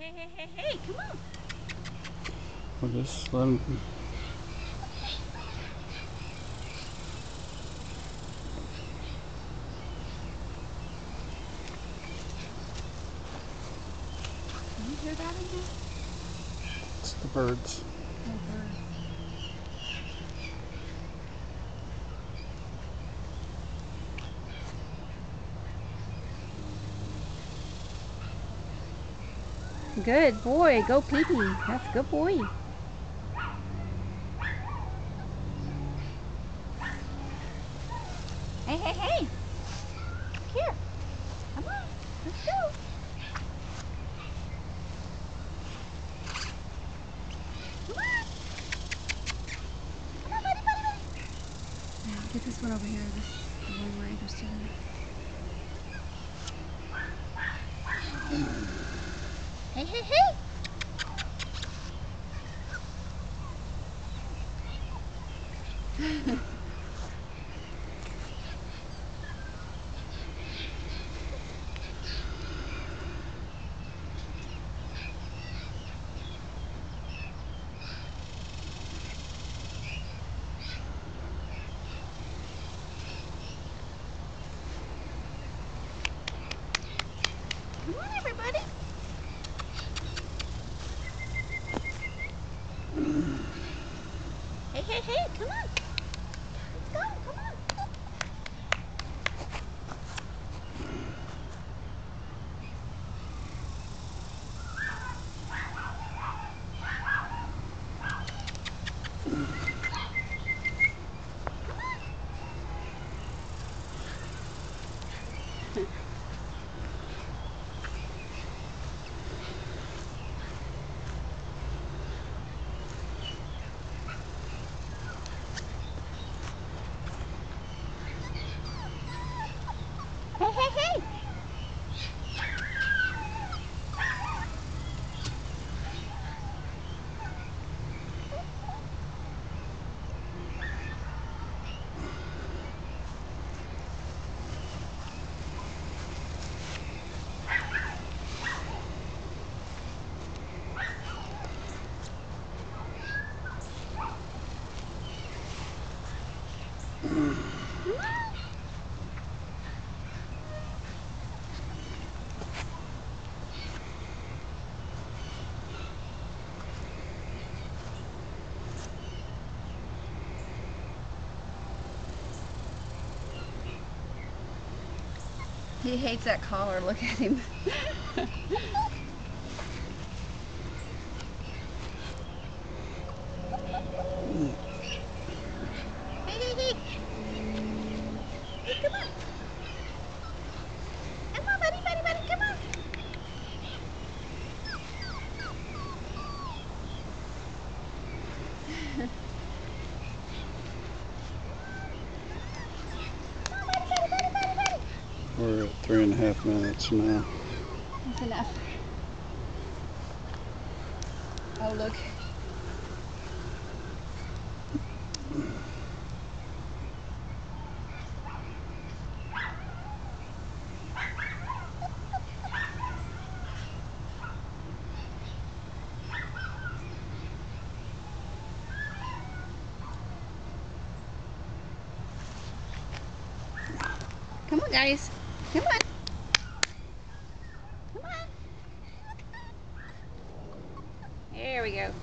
Hey, come on. We'll just let him. Can you hear that in here? It's the birds. Oh, birds. Good boy. Go pee-pee. That's a good boy. Hey, hey, hey. Look here. Come on. Let's go. Come on. Come on, buddy, buddy, buddy. Get this one over here. This is the one we're interested in. Hey, hey, hey. Come on, everybody. Hey, hey, hey, come on. Let's go, come on. Hey, hey, hey. He hates that collar. Look at him. Hey, hey, hey. Hey, come on. Come on, buddy, buddy, buddy, come on. Come on, buddy, buddy, buddy, buddy, buddy. We're at 3.5 minutes now. That's enough. Oh, look. Come on, guys. Come on. Come on. There we go.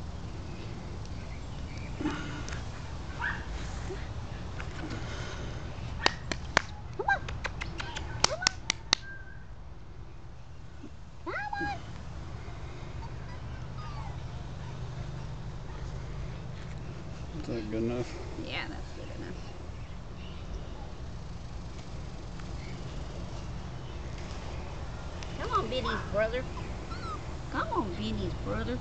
Come on. Come on. Come on. Is that good enough? Yeah, that's good enough. Come on, Benny's brother. Come on, Benny's brother.